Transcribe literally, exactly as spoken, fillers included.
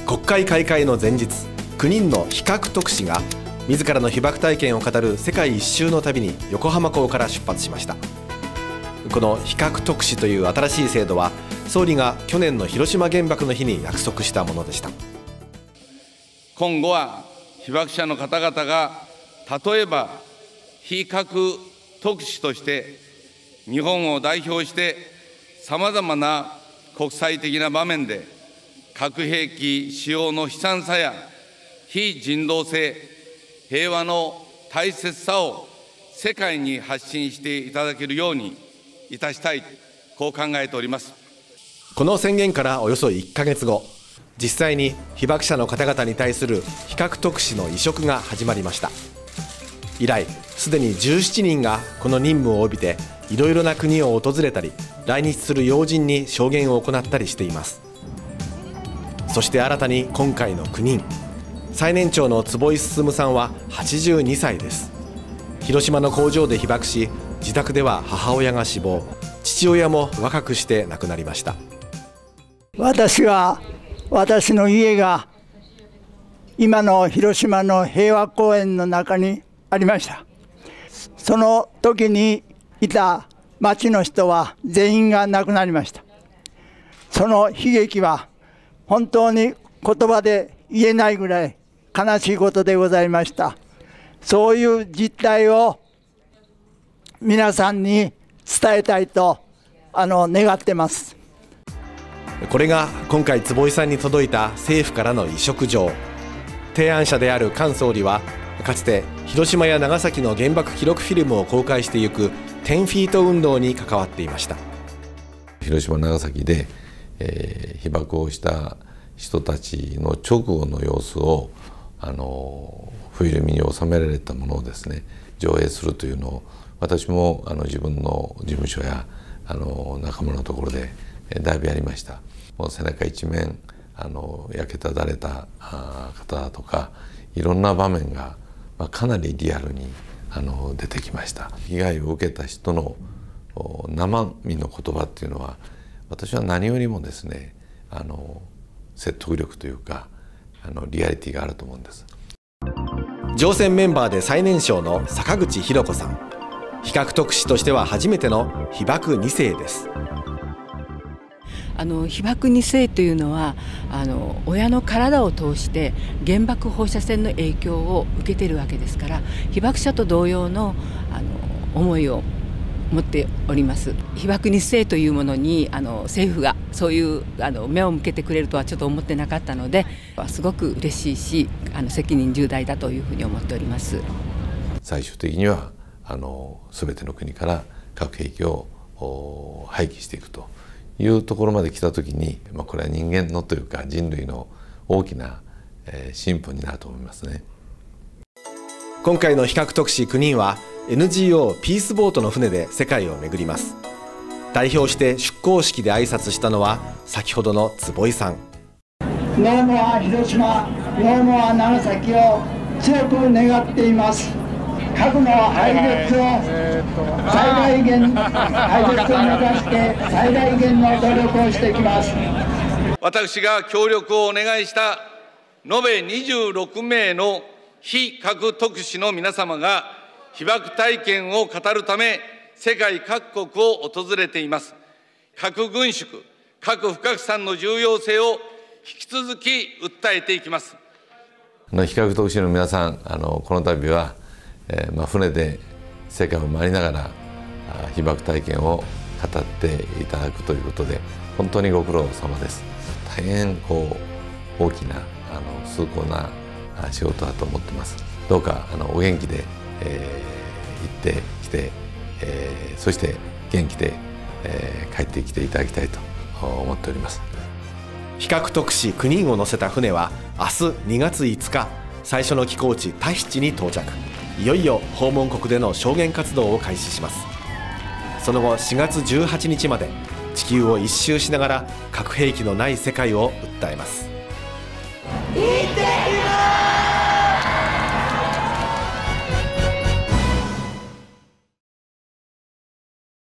国会開会の前日、きゅうにんの被爆特使が自らの被爆体験を語る世界一周の旅に横浜港から出発しました。この被爆特使という新しい制度は、総理が去年の広島原爆の日に約束したものでした。 今後は被爆者の方々が例えば被核特使として日本を代表してさまざまな国際的な場面で核兵器使用の悲惨さや非人道性、平和の大切さを世界に発信していただけるようにいたしたい、こう考えております。 この宣言からおよそいっかげつご、実際に被爆者の方々に対する被爆特使の委嘱が始まりました。以来、すでにじゅうななにんがこの任務を帯びて、いろいろな国を訪れたり、来日する要人に証言を行ったりしています。そして新たに今回のきゅうにん、最年長の坪井進さんははちじゅうにさいです。広島の工場で被爆し、自宅では母親が死亡、父親も若くして亡くなりました。 私は私の家が今の広島の平和公園の中にありました。その時にいた町の人は全員が亡くなりました。その悲劇は本当に言葉で言えないぐらい悲しいことでございました。そういう実態を皆さんに伝えたいとあの願ってます。 これが今回坪井さんに届いた政府からの委嘱状。提案者である菅総理は、かつて広島や長崎の原爆記録フィルムを公開していくじゅうフィート運動に関わっていました。 広島長崎で、えー、被爆をした人たちの直後の様子をあのフィルムに収められたものをですね、上映するというのを、私もあの自分の事務所やあの仲間のところでだいぶやりました。もう背中一面あの焼けただれた方とか、いろんな場面が、まあ、かなりリアルにあの出てきました。被害を受けた人の生身の言葉っていうのは、私は何よりもですね、あの説得力というか、あのリアリティがあると思うんです。 乗船メンバーで最年少の坂口博子さん、被爆特使としては初めての被爆にせいです。 あの被爆にせいというのは、あの親の体を通して原爆放射線の影響を受けているわけですから、被爆者と同様のあの思いを持っております。被爆にせいというものにあの政府がそういうあの目を向けてくれるとはちょっと思ってなかったので、すごく嬉しいし、あの責任重大だというふうに思っております。 最終的にはあの全ての国から核兵器を廃棄していくというところまで来たときに、まあ、これは人間のというか人類の大きな、えー、進歩になると思いますね。 今回の被爆特使きゅうにんは エヌジーオー ピースボートの船で世界を巡ります。代表して出港式で挨拶したのは先ほどの坪井さん。 ノーモア広島、ノーモア長崎を強く願っています。核の廃絶を最大限、廃絶を目指して最大限の努力をしていきます。 私が協力をお願いした延べにじゅうろくめいの被核特使の皆様が被爆体験を語るため世界各国を訪れています。核軍縮、核不拡散の重要性を引き続き訴えていきます。 被核特使の皆さん、あのこの度はえーまあ、船で世界を回りながら被爆体験を語っていただくということで、本当にご苦労様です。大変こう大きなあの崇高な仕事だと思ってます。どうかあのお元気で、えー、行ってきて、えー、そして元気で、えー、帰ってきていただきたいと思っております。 被爆特使きゅうにんを乗せた船は明日にがついつか、最初の寄港地タヒチに到着。いよいよ訪問国での証言活動を開始します。その後しがつじゅうはちにちまで地球を一周しながら核兵器のない世界を訴えます。 いって